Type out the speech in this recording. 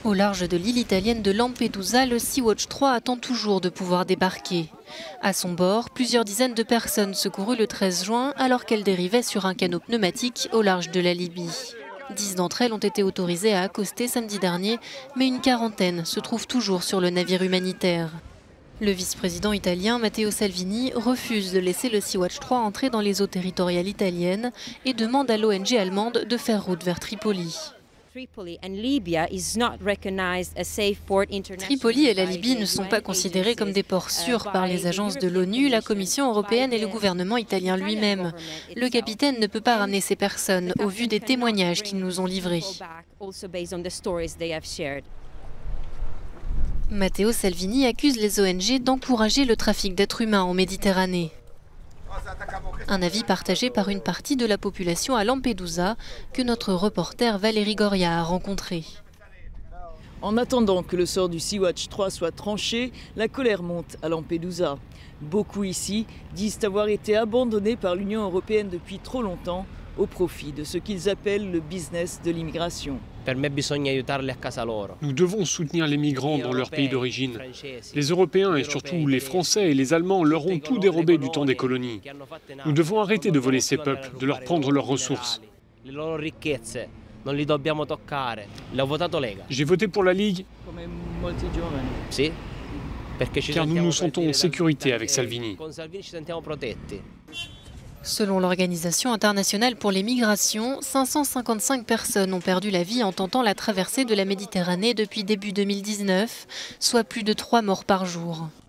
Au large de l'île italienne de Lampedusa, le Sea-Watch 3 attend toujours de pouvoir débarquer. À son bord, plusieurs dizaines de personnes secourues le 13 juin alors qu'elles dérivaient sur un canot pneumatique au large de la Libye. 10 d'entre elles ont été autorisées à accoster samedi dernier, mais une quarantaine se trouve toujours sur le navire humanitaire. Le vice-président italien Matteo Salvini refuse de laisser le Sea-Watch 3 entrer dans les eaux territoriales italiennes et demande à l'ONG allemande de faire route vers Tripoli. Tripoli et la Libye ne sont pas considérés comme des ports sûrs par les agences de l'ONU, la Commission européenne et le gouvernement italien lui-même. Le capitaine ne peut pas ramener ces personnes au vu des témoignages qu'ils nous ont livrés. Matteo Salvini accuse les ONG d'encourager le trafic d'êtres humains en Méditerranée. Un avis partagé par une partie de la population à Lampedusa que notre reporter Valérie Goria a rencontré. En attendant que le sort du Sea-Watch 3 soit tranché, la colère monte à Lampedusa. Beaucoup ici disent avoir été abandonnés par l'Union européenne depuis trop longtemps au profit de ce qu'ils appellent le business de l'immigration. Nous devons soutenir les migrants dans leur pays d'origine. Les Européens et surtout les Français et les Allemands leur ont tout dérobé du temps des colonies. Nous devons arrêter de voler ces peuples, de leur prendre leurs ressources. J'ai voté pour la Ligue car nous nous sentons en sécurité avec Salvini. Selon l'Organisation internationale pour les migrations, 555 personnes ont perdu la vie en tentant la traversée de la Méditerranée depuis début 2019, soit plus de 3 morts par jour.